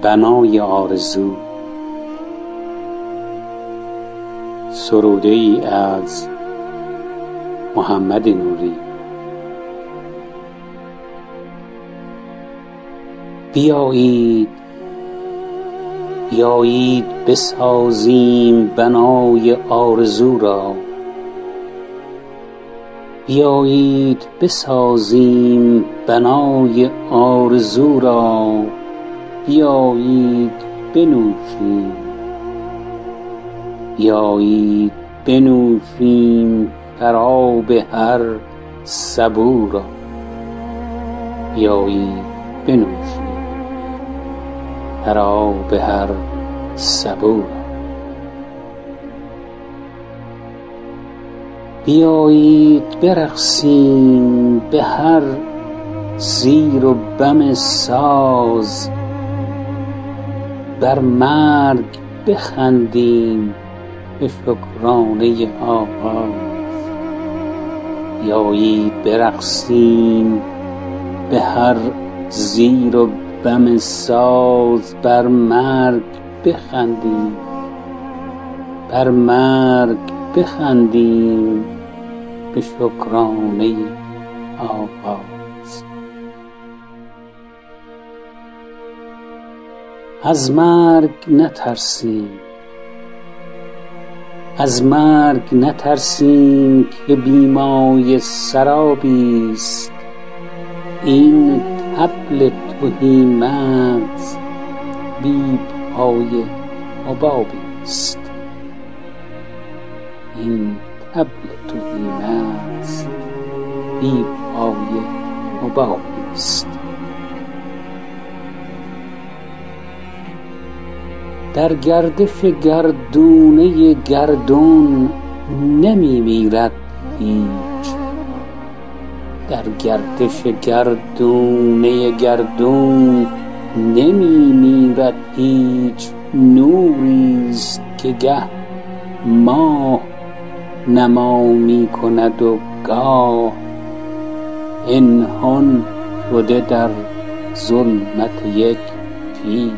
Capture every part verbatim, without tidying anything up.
بنای آرزو. سروده ای از محمد نوری. بیایید بیایید بسازیم بنای آرزو را، بیایید بسازیم بنای آرزو را، بیایید بنوشیم بیایید بنوشیم شراب هر سبو را، بیایید بنوشیم شراب هر سبو را. بیایید برقصیم به هر زیر و بم ساز، بر مرگ بخندیم به شکرانه آغاز. بیایید برقصیم به هر زیر و بم ساز، بر مرگ بخندیم بر مرگ بخندیم به شکرانه آغاز. از مرگ نترسیم از مرگ نترسیم که بی سرابی است، این طبل تهیمت بی پای حبابی است، این طبل تهیمت بی پای حبابی است. در گردش گردونه گردون نمی میرد هیچ، در گردش گردونه گردون نمی میرد هیچ. نوریست که گه ماه نما می کند و گاه پنهان شده در ظلمت یک پیچ.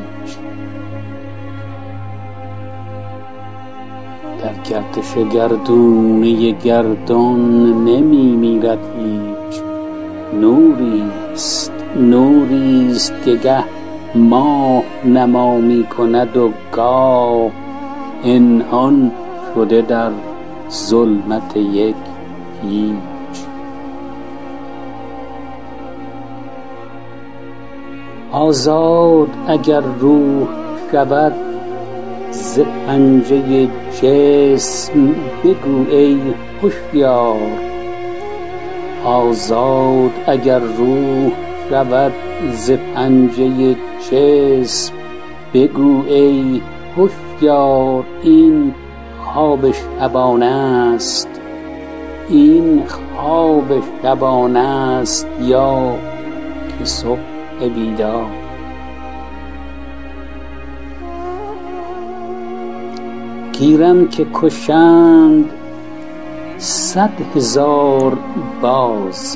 در گردش گردونه گردان نمی میرد هیچ. نوریست نوریست که گه ماه نما می کند و گاه پنهان شده در ظلمت یک پیچ. آزاد اگر روح شود ز پنجه جسم، بگو ای هوشیار. آزاد اگر روح شود ز پنجه جسم، بگو ای هوشیار. این خواب شبانه است این خواب شبانه است یا که صبح بیدار. گیرم که کشند صد هزار باز،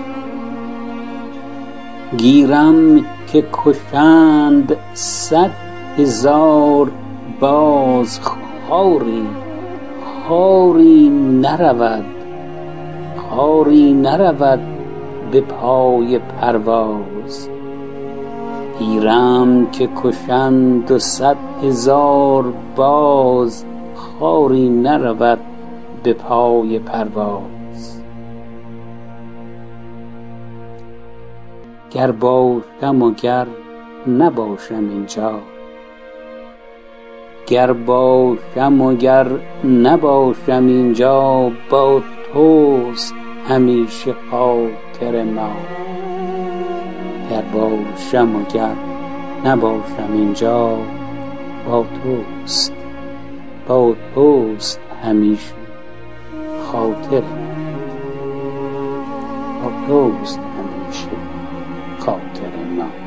گیرم که کشند صد هزار باز. خاری خاری نرود خاری نرود به پای پرواز. گیرم که کشند و صد هزار باز، خاری نرود به پای پرواز. گر باشم و گر نباشم اینجا، گر باشم و گر نباشم اینجا، با توست همیشه خاطر ما. گر باشم و گر نباشم اینجا، با توست با توست همیشه خاطر ما. با توست همیشه خاطر ما.